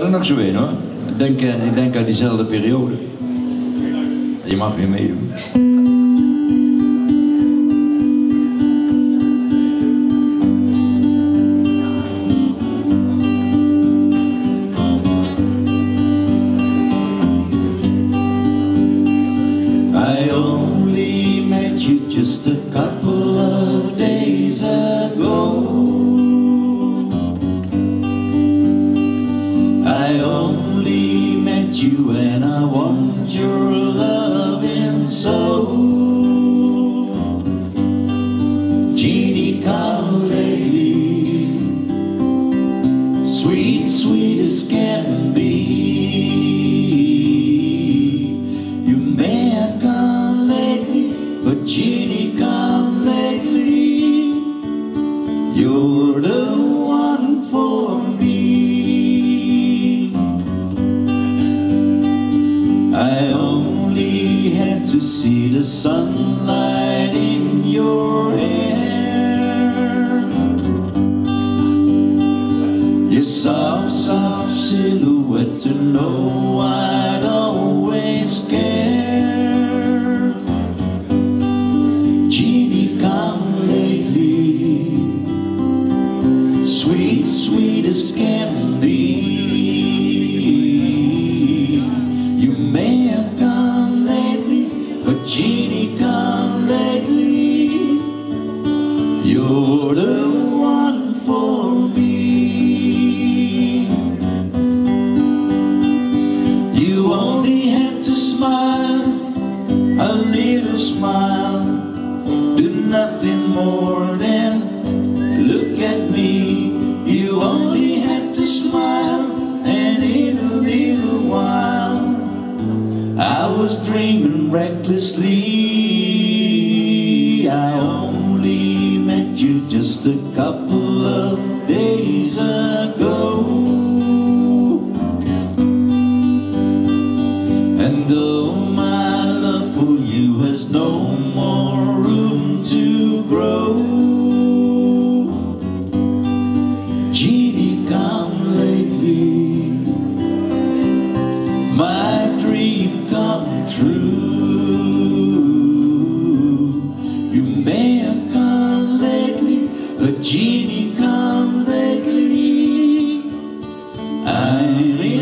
er nog zo in hoor. Ik denk uit diezelfde periode. Je mag weer meedoen. I only met you just a couple of days ago. I only met you and I want your loving so. Jeannie, come lately, sweet, sweet as can be. You may have gone lately, but Jeannie, come lately. You're the one for me. I only had to see the sunlight in your hair, your soft, soft silhouette to know I'd always care. Jeannie, come lately, sweet, sweet as can be. You may have gone lately, but Jeannie, come lately. You're the one for me. You only had to smile, a little smile, do nothing more than look at me. You only had to smile, and in a little while I was dreaming recklessly. I only met you just a couple of days ago. And though my love for you has no more room to grow, Jeannie, come lately, my dream come true. You may have gone lately, but Jeannie, come lately. I